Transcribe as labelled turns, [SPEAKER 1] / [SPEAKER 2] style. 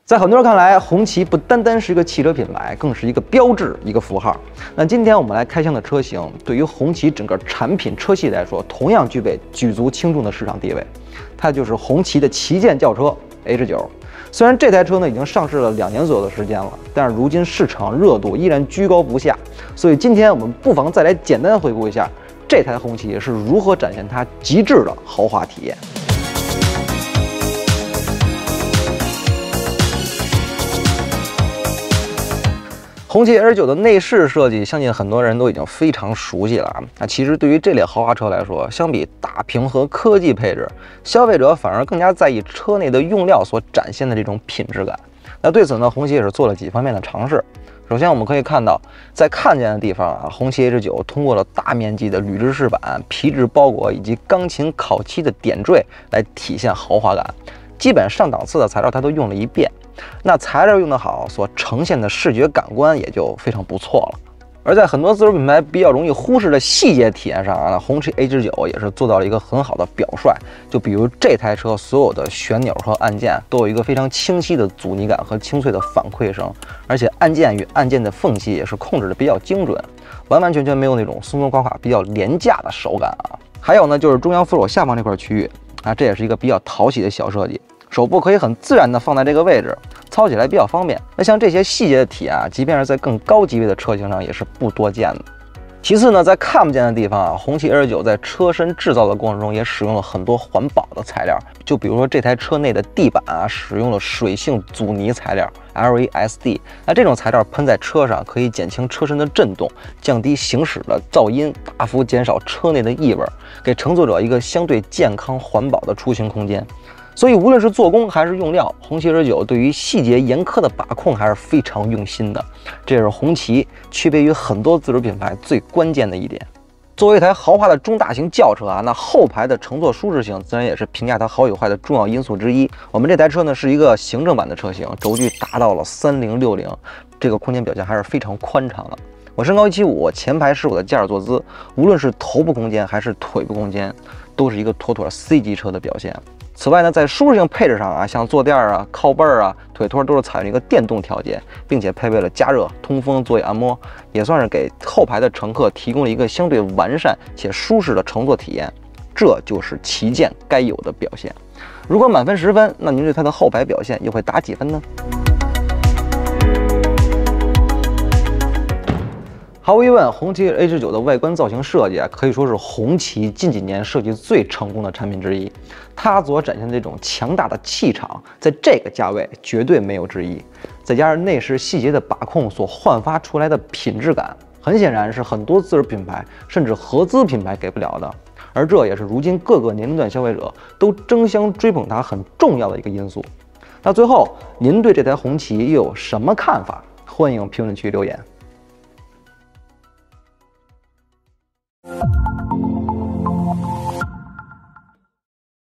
[SPEAKER 1] 在很多人看来，红旗不单单是一个汽车品牌，更是一个标志、一个符号。那今天我们来开箱的车型，对于红旗整个产品车系来说，同样具备举足轻重的市场地位。它就是红旗的旗舰轿车 H9。虽然这台车呢已经上市了2年左右的时间了，但是如今市场热度依然居高不下。所以今天我们不妨再来简单回顾一下这台红旗是如何展现它极致的豪华体验。红旗 H9 的内饰设计，相信很多人都已经非常熟悉了啊。那其实对于这类豪华车来说，相比大屏和科技配置，消费者反而更加在意车内的用料所展现的这种品质感。那对此呢，红旗也是做了几方面的尝试。首先，我们可以看到，在看见的地方啊，红旗 H9 通过了大面积的铝制饰板、皮质包裹以及钢琴烤漆的点缀来体现豪华感。基本上档次的材料它都用了一遍。那材料用得好，所呈现的视觉感官也就非常不错了。而在很多自主品牌比较容易忽视的细节体验上啊，红旗 H9 也是做到了一个很好的表率。就比如这台车所有的旋钮和按键都有一个非常清晰的阻尼感和清脆的反馈声，而且按键与按键的缝隙也是控制的比较精准，完完全全没有那种松松垮垮、比较廉价的手感啊。还有呢，就是中央扶手下方这块区域啊，这也是一个比较讨喜的小设计。手部可以很自然的放在这个位置，操起来比较方便。那像这些细节的体验啊，即便是在更高级别的车型上也是不多见的。其次呢，在看不见的地方啊，红旗 H9 在车身制造的过程中也使用了很多环保的材料，就比如说这台车内的地板啊，使用了水性阻尼材料 LASD。那这种材料喷在车上，可以减轻车身的震动，降低行驶的噪音，大幅减少车内的异味，给乘坐者一个相对健康环保的出行空间。所以无论是做工还是用料，红旗 H9 对于细节严苛的把控还是非常用心的，这也是红旗区别于很多自主品牌最关键的一点。作为一台豪华的中大型轿车啊，那后排的乘坐舒适性自然也是评价它好与坏的重要因素之一。我们这台车呢是一个行政版的车型，轴距达到了3060，这个空间表现还是非常宽敞的。我身高175，前排是我的驾驶坐姿，无论是头部空间还是腿部空间，都是一个妥妥 C 级车的表现。此外呢，在舒适性配置上啊，像坐垫啊、靠背啊、腿托都是采用一个电动调节，并且配备了加热、通风、座椅按摩，也算是给后排的乘客提供了一个相对完善且舒适的乘坐体验。这就是旗舰该有的表现。如果满分10分，那您对它的后排表现又会打几分呢？毫无疑问，红旗 H9 的外观造型设计啊，可以说是红旗近几年设计最成功的产品之一。它所展现的这种强大的气场，在这个价位绝对没有之一。再加上内饰细节的把控所焕发出来的品质感，很显然是很多自主品牌甚至合资品牌给不了的。而这也是如今各个年龄段消费者都争相追捧它很重要的一个因素。那最后，您对这台红旗又有什么看法？欢迎评论区留言。